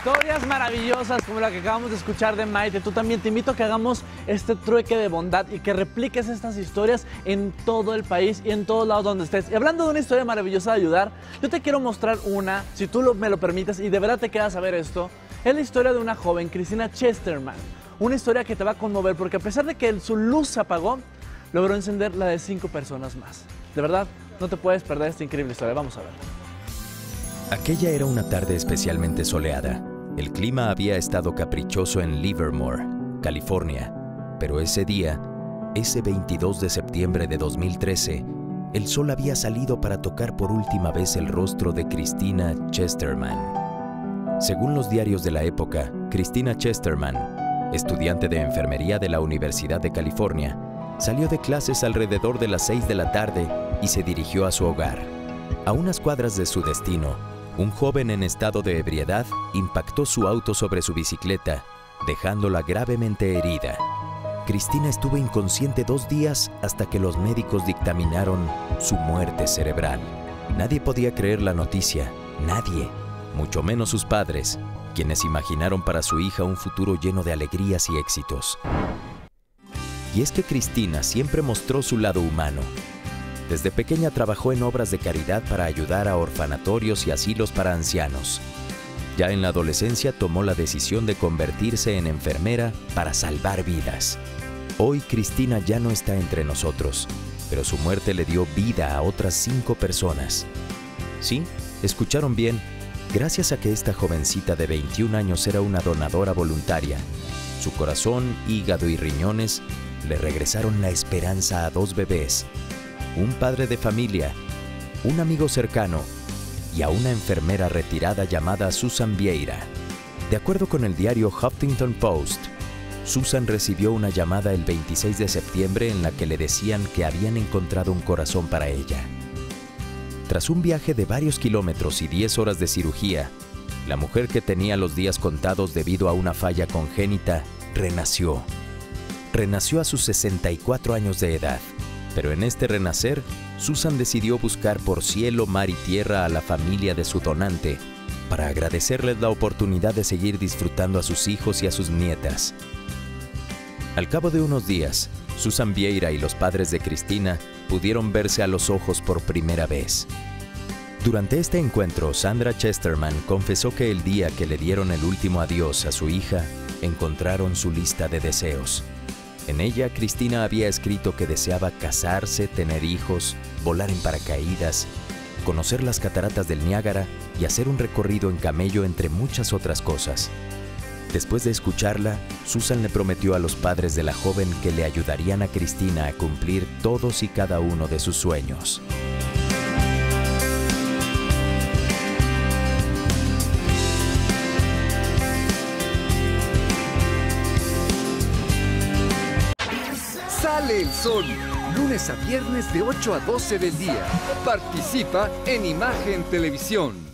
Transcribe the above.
Historias maravillosas como la que acabamos de escuchar de Maite. Tú también te invito a que hagamos este trueque de bondad y que repliques estas historias en todo el país y en todos lados donde estés. Y hablando de una historia maravillosa de ayudar, yo te quiero mostrar una, si tú me lo permites, y de verdad te quedas a ver esto. Es la historia de una joven, Christina Chesterman. Una historia que te va a conmover porque a pesar de que su luz se apagó, logró encender la de 5 personas más. De verdad, no te puedes perder esta increíble historia. Vamos a verla. Aquella era una tarde especialmente soleada. El clima había estado caprichoso en Livermore, California, pero ese día, ese 22 de septiembre de 2013, el sol había salido para tocar por última vez el rostro de Christina Chesterman. Según los diarios de la época, Christina Chesterman, estudiante de enfermería de la Universidad de California, salió de clases alrededor de las 6 de la tarde y se dirigió a su hogar. A unas cuadras de su destino, un joven en estado de ebriedad impactó su auto sobre su bicicleta, dejándola gravemente herida. Christina estuvo inconsciente 2 días hasta que los médicos dictaminaron su muerte cerebral. Nadie podía creer la noticia, nadie, mucho menos sus padres, quienes imaginaron para su hija un futuro lleno de alegrías y éxitos. Y es que Christina siempre mostró su lado humano. Desde pequeña trabajó en obras de caridad para ayudar a orfanatorios y asilos para ancianos. Ya en la adolescencia tomó la decisión de convertirse en enfermera para salvar vidas. Hoy Christina ya no está entre nosotros, pero su muerte le dio vida a otras 5 personas. Sí, escucharon bien, gracias a que esta jovencita de 21 años era una donadora voluntaria, su corazón, hígado y riñones le regresaron la esperanza a 2 bebés, un padre de familia, un amigo cercano y a una enfermera retirada llamada Susan Vieira. De acuerdo con el diario Huffington Post, Susan recibió una llamada el 26 de septiembre en la que le decían que habían encontrado un corazón para ella. Tras un viaje de varios kilómetros y 10 horas de cirugía, la mujer que tenía los días contados debido a una falla congénita renació. Renació a sus 64 años de edad. Pero en este renacer, Susan decidió buscar por cielo, mar y tierra a la familia de su donante para agradecerles la oportunidad de seguir disfrutando a sus hijos y a sus nietas. Al cabo de unos días, Susan Vieira y los padres de Christina pudieron verse a los ojos por primera vez. Durante este encuentro, Sandra Chesterman confesó que el día que le dieron el último adiós a su hija, encontraron su lista de deseos. En ella, Christina había escrito que deseaba casarse, tener hijos, volar en paracaídas, conocer las cataratas del Niágara y hacer un recorrido en camello, entre muchas otras cosas. Después de escucharla, Susan le prometió a los padres de la joven que le ayudarían a Christina a cumplir todos y cada uno de sus sueños. Sale el sol, lunes a viernes de 8 a 12 del día. Participa en Imagen Televisión.